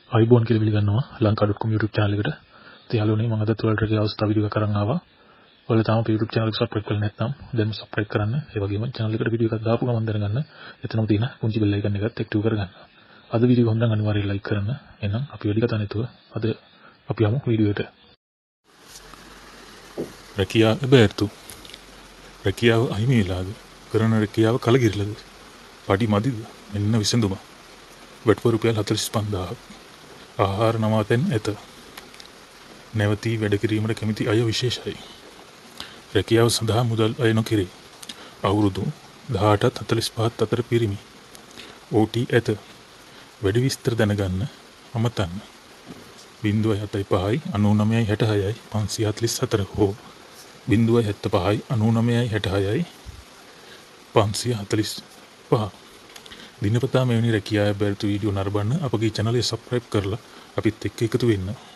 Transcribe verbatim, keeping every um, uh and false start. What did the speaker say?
අයිබෝන් කියලා පිළිගන්නවා lanka dot com YouTube channel එකට. ඉතින් යාළුවනේ මම අද ඔයාලට ගේ අවස්ථාව වීඩියෝ එකක් අරන් ආවා. ඔයාලා තාම YouTube channel එක subscribe කරලා නැත්නම් දැන් subscribe කරන්න. ඒ වගේම channel එකට වීඩියෝ එකක් දාපු ගමන් දැනගන්න. එතනම තියෙන පුංචි bell icon එකත් active කරගන්න. අද වීඩියෝ එක හොඳනම් අනිවාර්යයෙන් like කරන්න. එහෙනම් අපි වැඩි කතා නැතුව අද අපි යමු වීඩියෝ එකට. රැකියා aberthu. රැකියාව අහිමි වෙලාද? කරන රැකියාව කලකිරිලාද? පඩි මදිද? මෙන්න විසඳුම. වට්ටු රුපියල් හතළිස් පන්දාහක්. ආහාර නවාතැන් ඇත. නැවතී වැඩ කිරීමට කැමති අය විශේෂයි. රැකියාව සඳහා මුදල් අය නොකිරේ. අවුරුදු දහඅටත් හතළිස් පහත් අතර පිරිමි. ඕ ටී ඇත. වැඩි විස්තර දැනගන්න අමතන්න. බිංදුවයි හතයි පහයි අනූනමයයි හැටහයයි පන්සිය හතළිස් හතර හෝ බිංදුවයි හැත්ත පහයි අනූනමයයි හැටහයයි පන්සිය හතළිස් පහ. දිනපතා මෙවැනි රැකියා aberthu වීඩියෝ නරඹන්න අපගේ channel එක subscribe කරලා අපිත් එක්ක එකතු වෙන්න.